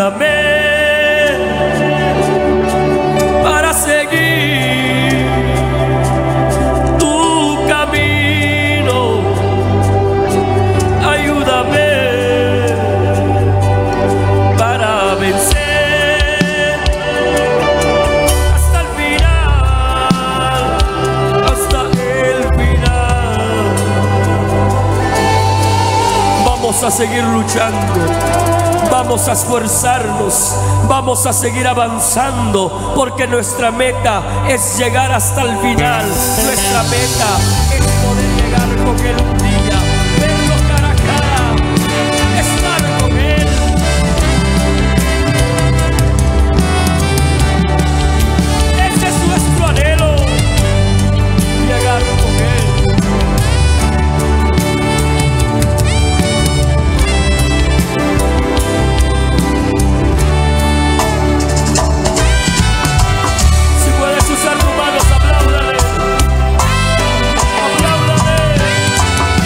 ayúdame para seguir tu camino, ayúdame para vencer hasta el final, hasta el final. Vamos a seguir luchando, vamos a esforzarnos, vamos a seguir avanzando, porque nuestra meta es llegar hasta el final. Nuestra meta es poder llegar con Él un día, verlo cara a cara, estar con Él. Ese es nuestro anhelo, llegar con Él. Usar tus manos, apláudale, apláudale.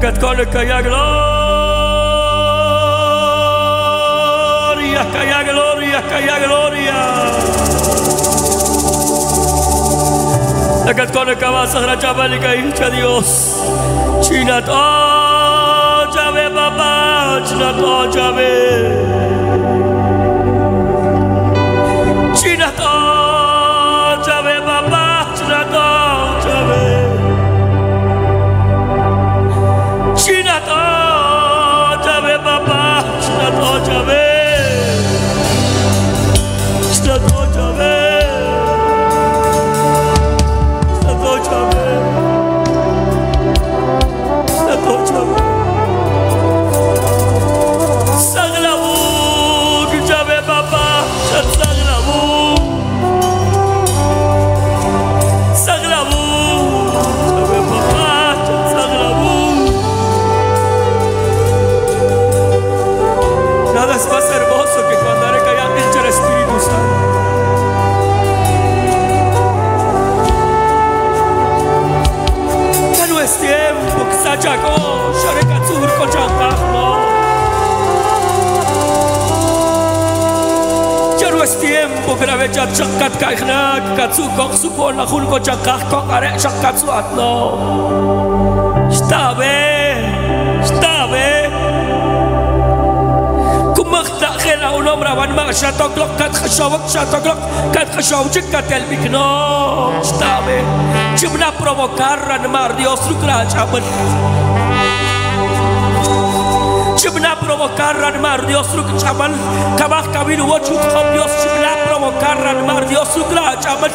Con calla gloria, calla gloria, calla gloria. Con el cabeza de la chavalica hincha Dios. Chinato, llave papá, chinato, llave. Chinato, llave papá, chinato, llave. Chinato, llave papá, chinato, llave. Chinato, llave. Chinato, llave. Chinato, llave. Saglabu, llave papá, saglabu. Saglabu, llave papá, saglabu. Nada es más hermoso que cuando haré callar el Espíritu Santo. Ya no es tiempo que se achacó, haré catzur con chantajno. Ya no es tiempo que la vecha chacat caigna, katsu con su con la jun con chancaj con haré chacatsu atno. Está bien, está bien. Un hombre van más شاتوكلوك كتخشوك شاتوكلوك كتخشوك كتلبكنا ستابه جبنا provocar animar Dios lucrach amen جبنا provocar animar Dios lucrach amen كما كمين وجود خم Dios جبنا provocar animar Dios lucrach amen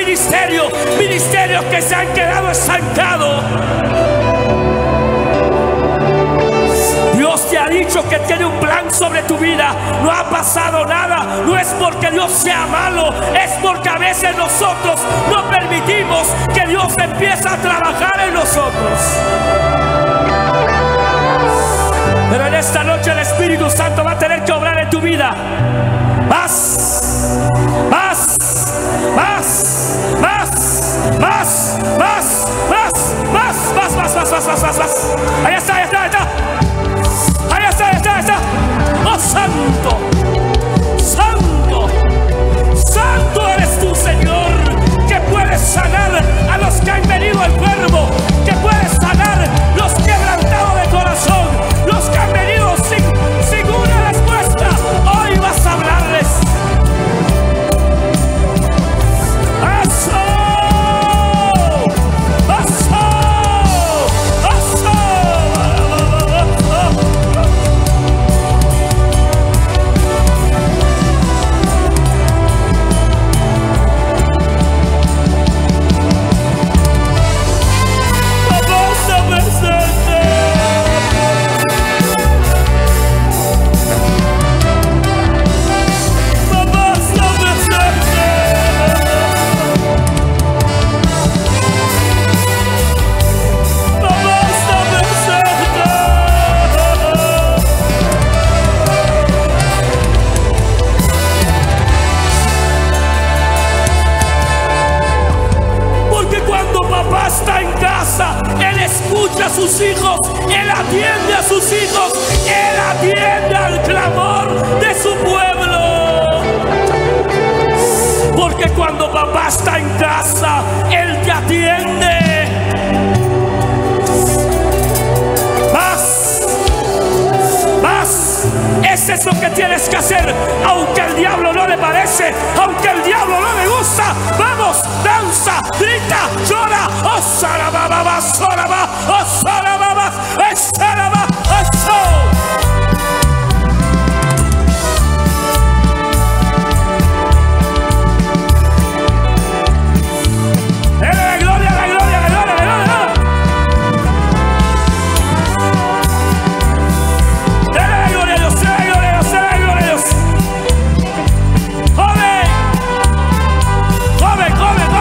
ministerios que se han quedado estancados. Dios te ha dicho que tiene un plan sobre tu vida. No ha pasado nada. No es porque Dios sea malo, es porque a veces nosotros no permitimos que Dios empiece a trabajar en nosotros. Pero en esta noche el Espíritu Santo va a tener que obrar en tu vida. Más, más, más, más, más, más, más, más, más, más, más, más, más, más. Ahí está, ahí está, ahí está. Ahí está, ahí está, ahí está. Oh, santo, santo, santo eres tú, Señor, que puedes sanar a los que han venido enfermos, que puedes sanar los quebrantados de corazón, los que han venido sin una respuesta. Hoy vas a hablarles. A sus hijos, Él atiende a sus hijos, Él atiende al clamor de su pueblo. Porque cuando papá está en casa, Él te atiende. Más, más. Eso es lo que tienes que hacer, aunque el diablo no le parece, aunque el diablo no le gusta. Vamos, danza, grita, llora. Oh, sarababa, sarababa, oh, sarababa, sarababa, ¡Come!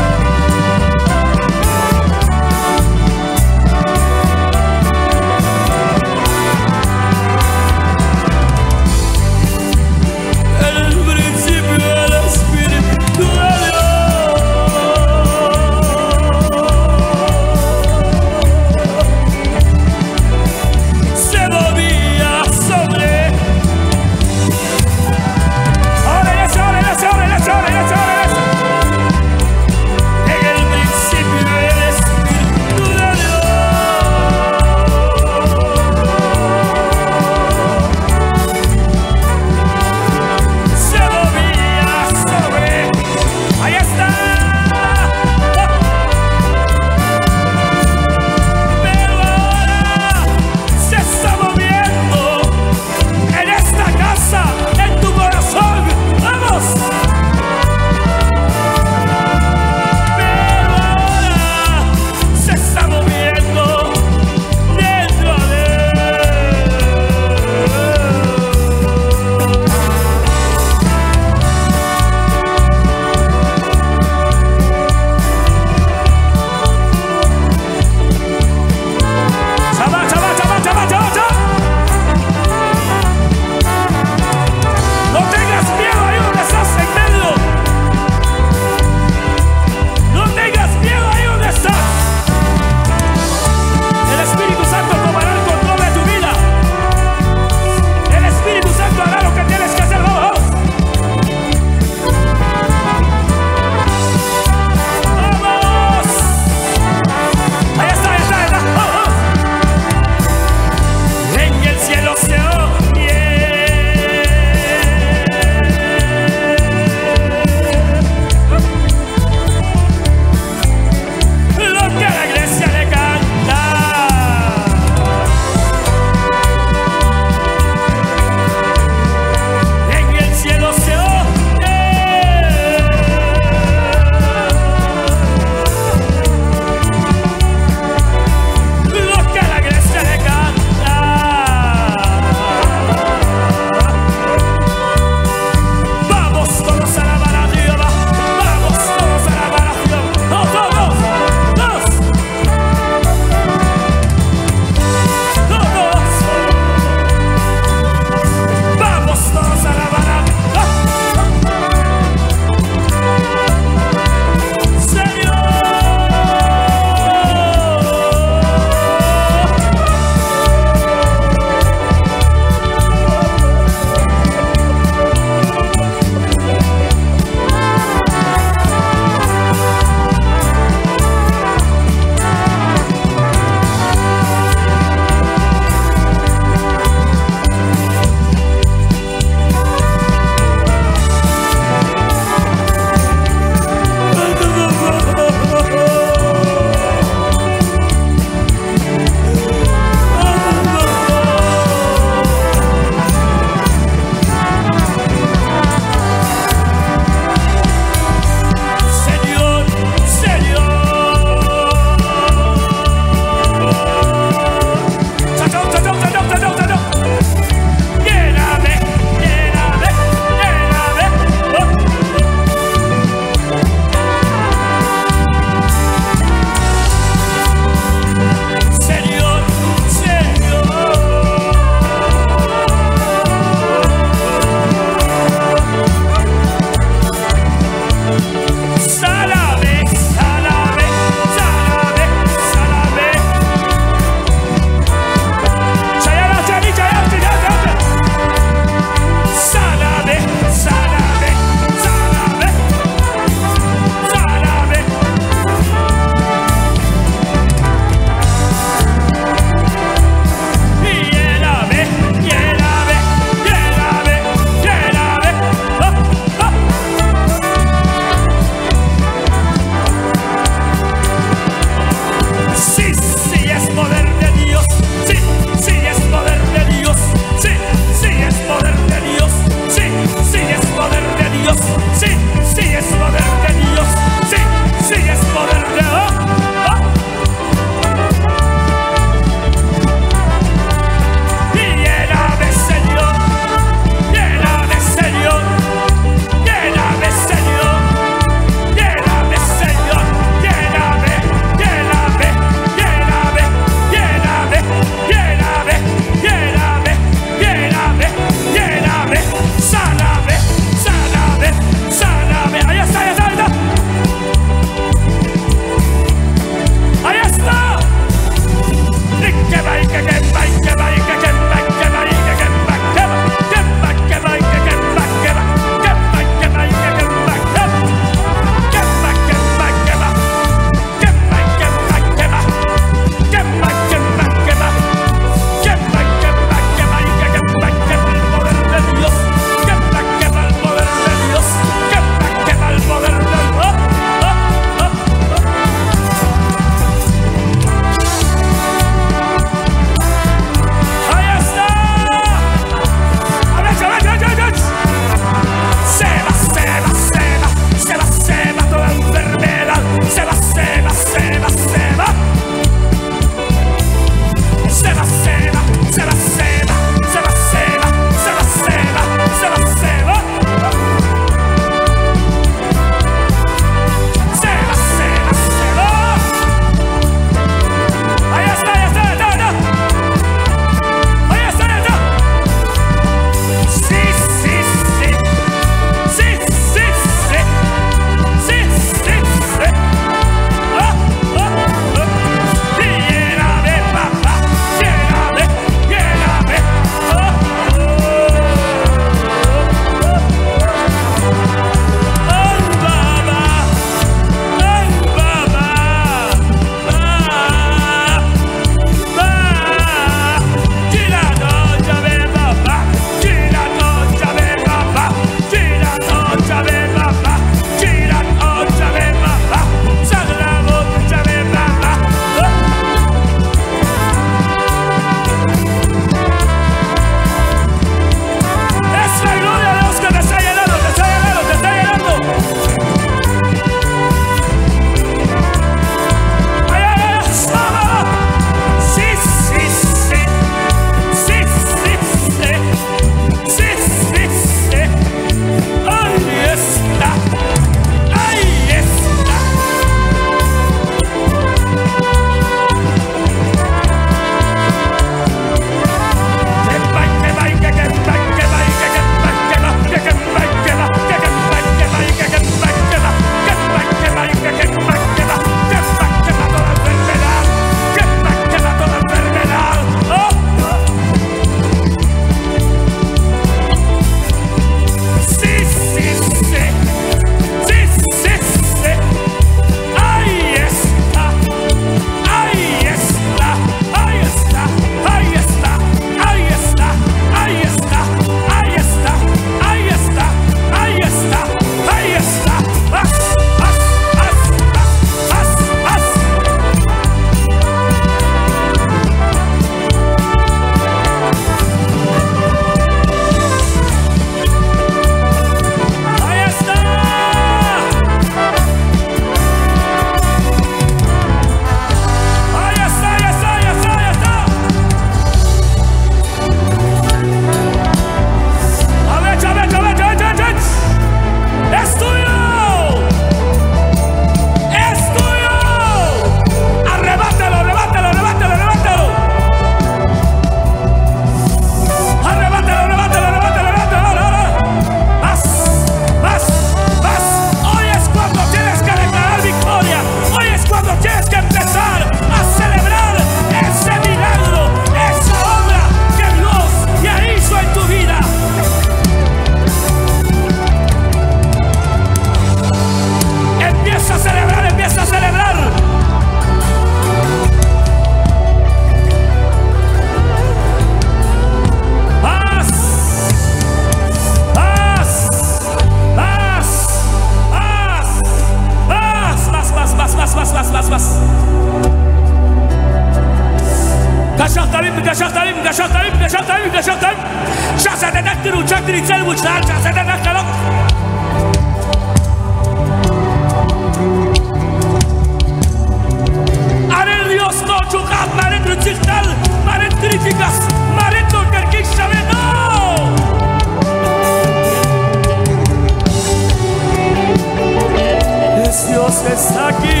Dios está aquí.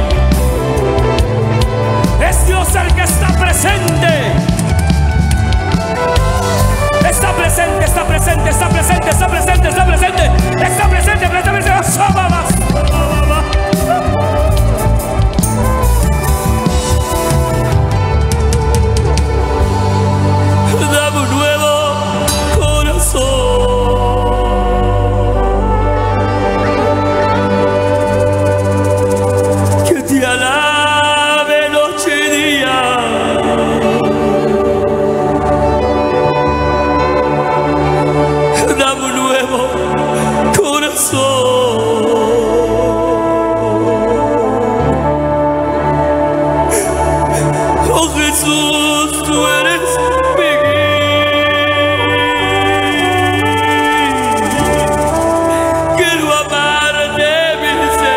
Es Dios el que está presente. Está presente, está presente, está presente, está presente, está presente, está presente, está presente. Dame un nuevo corazón. Que te alabe noche y día. Dame un nuevo corazón. Oh Jesús, tú eres mi guía. Quiero amarte, mi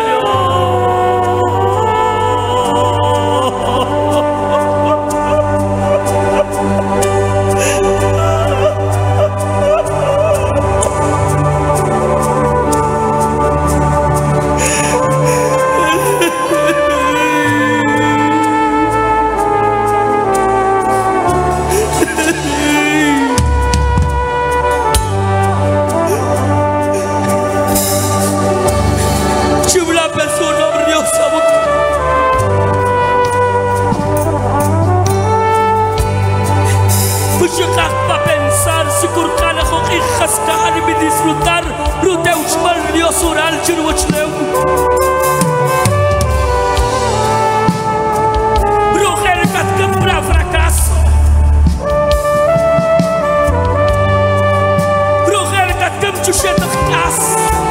para pensar si curcana con hijas cari me disfrutar ruteuch mal Dios oral chirwachleu brujer kat para fracaso brujer kat chuchet cas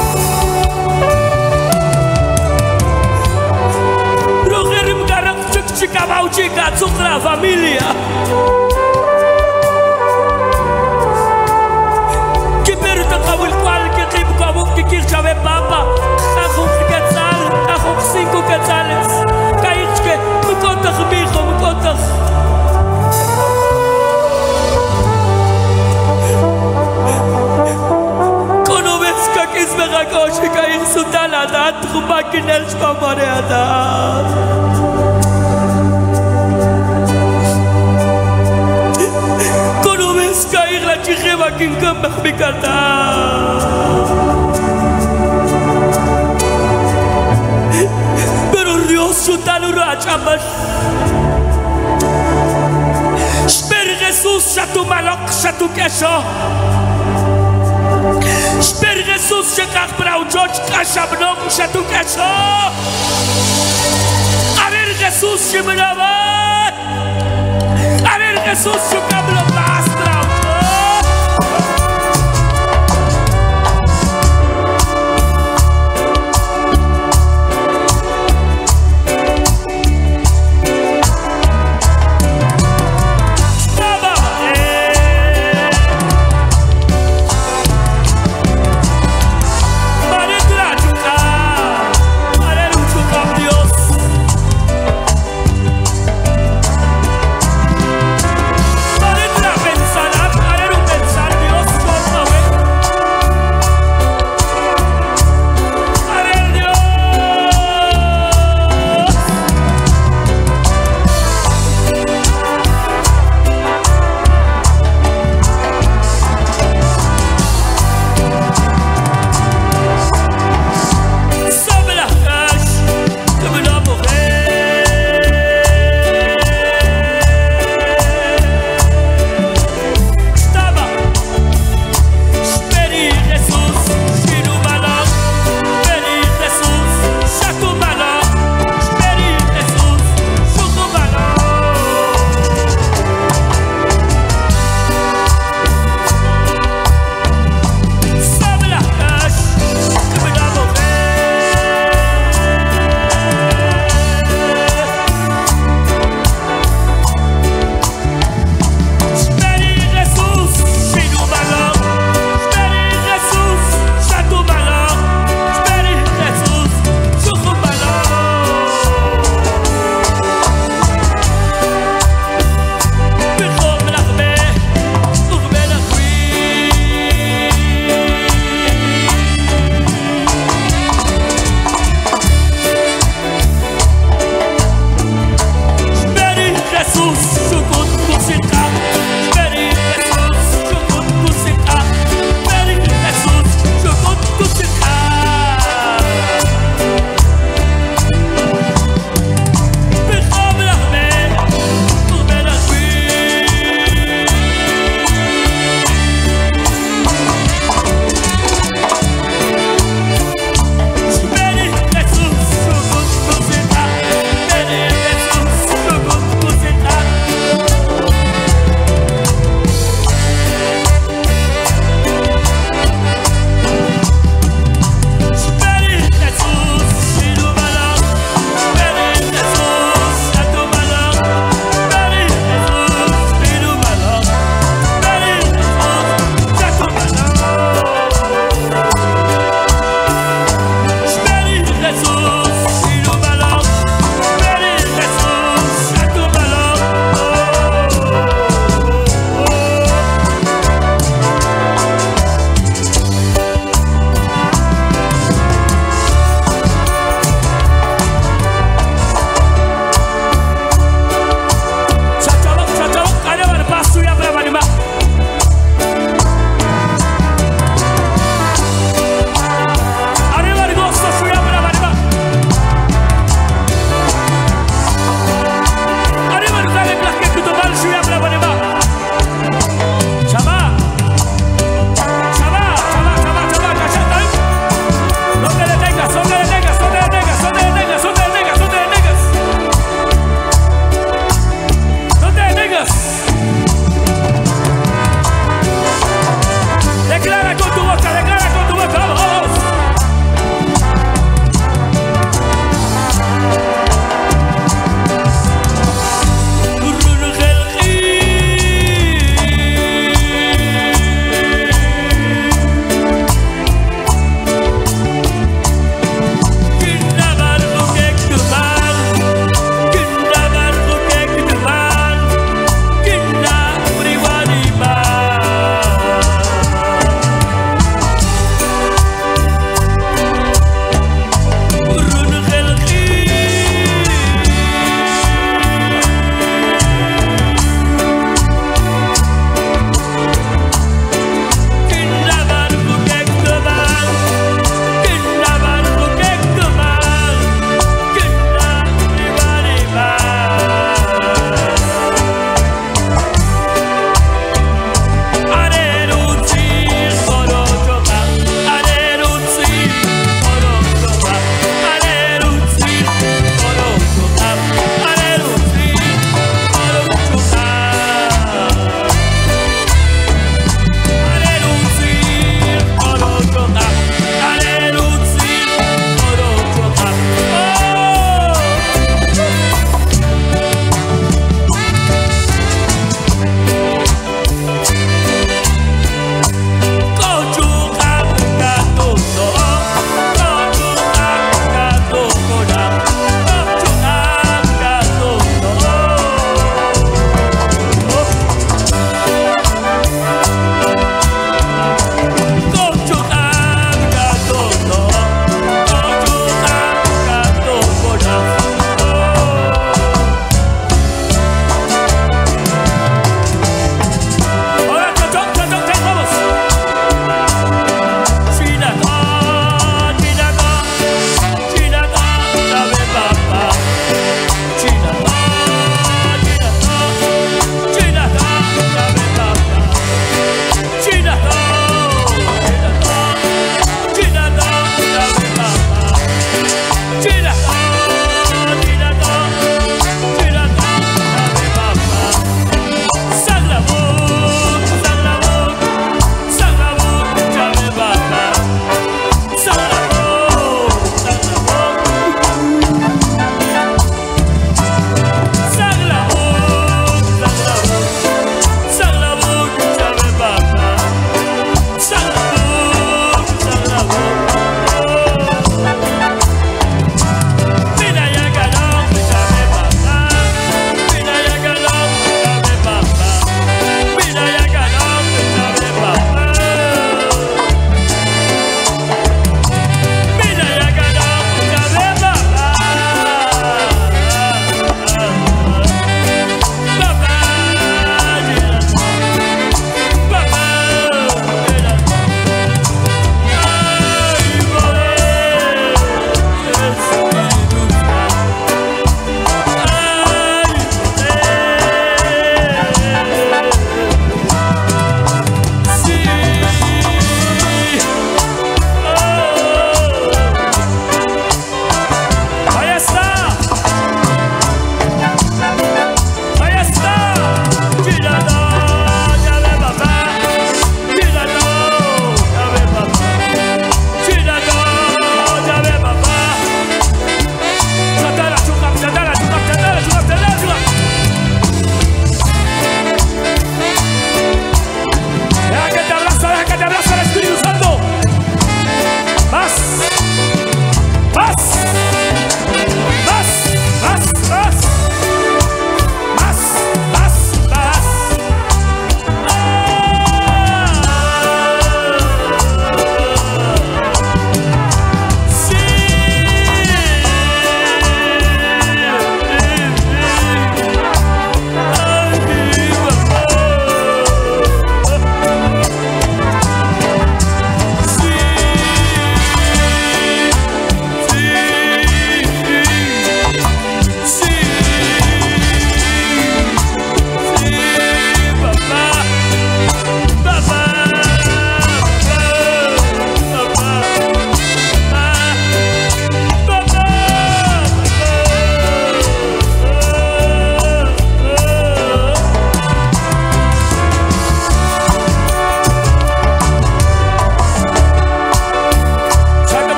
brujer mgarak chica bauchica tsukra familia. Que chave papa, ajo quetzal, ajo 5 quetzales. Caíche, me contas mi hijo, me contas. Cuando ves que aquí es megacoche, caí su taladat, rumba que en el chamareada. Cuando ves caer la chijeva que en cambio me canta. Sutanu rachamas. Espera Jesus, chatu malok, chatu queso. Espera Jesus, chegar para o George Cachabnon, chatu queso. A ver Jesus, chimarava. A ver Jesus, chukablo bastra. Pensar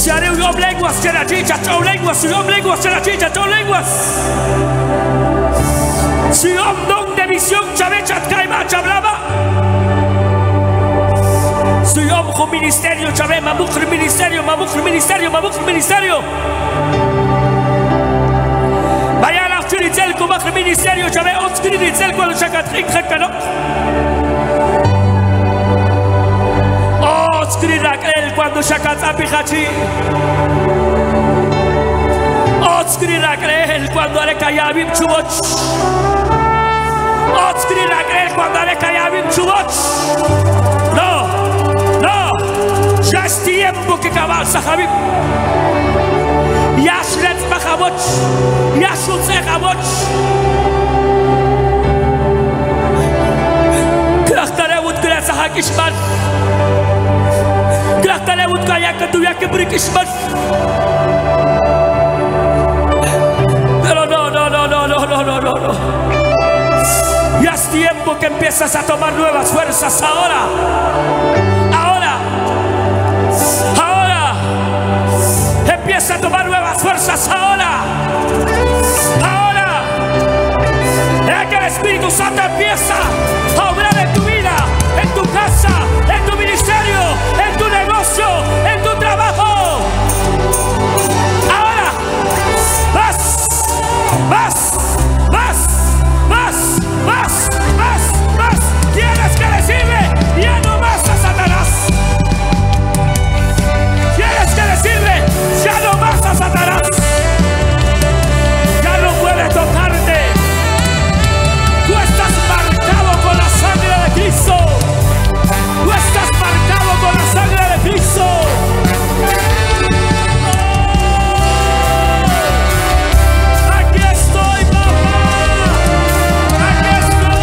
Si haré un lenguas que la chicha, chau lenguas, si lenguas que la chicha, chau lenguas. Si don de visión, chavecha, caima, chablaba. Si con ministerio, chavé, mamuk ministerio, mamuk ministerio, mamuk ministerio. Vaya a la Chiritel, como ministerio, chavé, Otskiritel, cuando chacatrin, jacano. Otskiritel, cuando chacatapijachi. Otskiritel, cuando le callabim chuboch. Otskiritel, cuando le callabim chuboch. No, no, ya es tiempo que cabalza, Javi. Ya es let's bajaboch, ya es un sejaboch. Krachtarewut kresa hakishman. Krachtarewut kaya tu ya que brikishman. Pero no. Ya es tiempo que empiezas a tomar nuevas fuerzas ahora. Empieza a tomar nuevas fuerzas ahora. Es que el Espíritu Santo empieza a obrar en tu vida, en tu casa, en tu ministerio, en tu negocio, en tu trabajo. Ahora, más. Tienes que decirle, ya no más a Satanás. Tienes que decirle, ya no más a Satanás. Ya no puede tocarte. Tú estás marcado con la sangre de Cristo. Tú estás marcado con la sangre de Cristo. Aquí estoy, papá. Aquí estoy.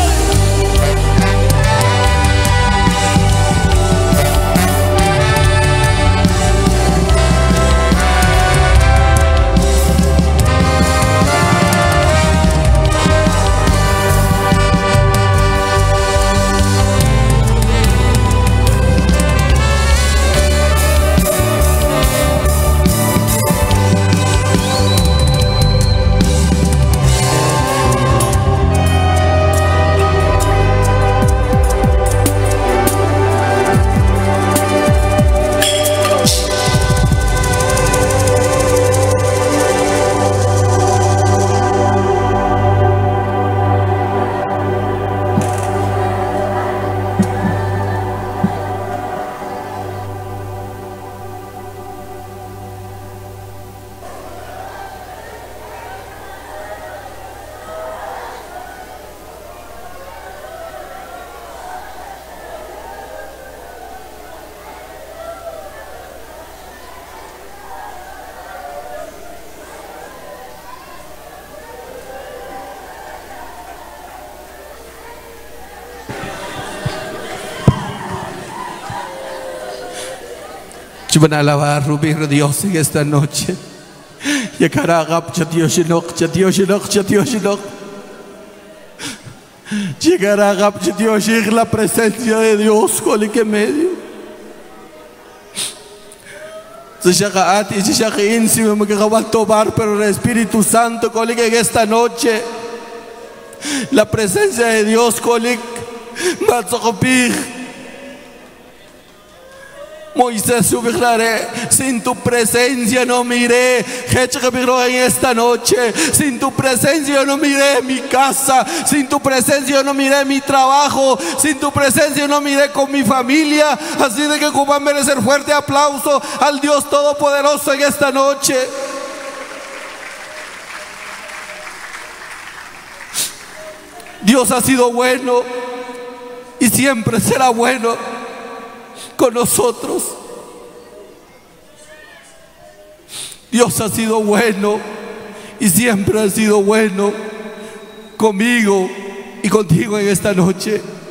Van a alabar, Rubí, Dios en esta noche. Llegará Chatioshinok. Llegará Chatioshin, la presencia de Dios, con el que medio. Se llega a ti, se llega íntimo, me va a tomar, pero el Espíritu Santo, con el que en esta noche, la presencia de Dios, con el que va a tocar. Moisés subiré, sin tu presencia no miré, en esta noche, sin tu presencia no miré mi casa, sin tu presencia no miré mi trabajo, sin tu presencia no miré con mi familia. Así de que como van a merecer fuerte aplauso al Dios Todopoderoso en esta noche. Dios ha sido bueno y siempre será bueno con nosotros. Dios ha sido bueno y siempre ha sido bueno conmigo y contigo en esta noche.